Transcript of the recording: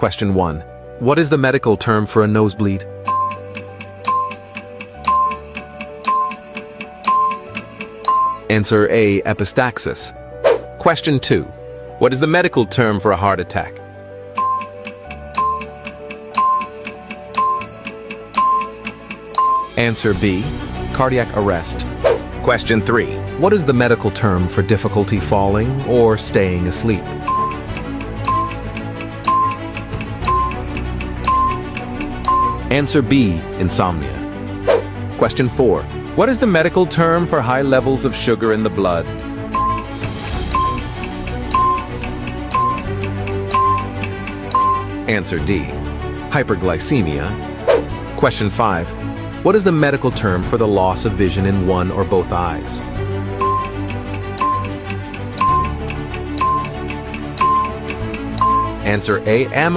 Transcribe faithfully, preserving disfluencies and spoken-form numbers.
Question one. What is the medical term for a nosebleed? Answer A. Epistaxis. Question two. What is the medical term for a heart attack? Answer B. Cardiac arrest. Question three. What is the medical term for difficulty falling or staying asleep? Answer B. Insomnia. Question four. What is the medical term for high levels of sugar in the blood? Answer D. Hyperglycemia. Question five. What is the medical term for the loss of vision in one or both eyes? Answer A.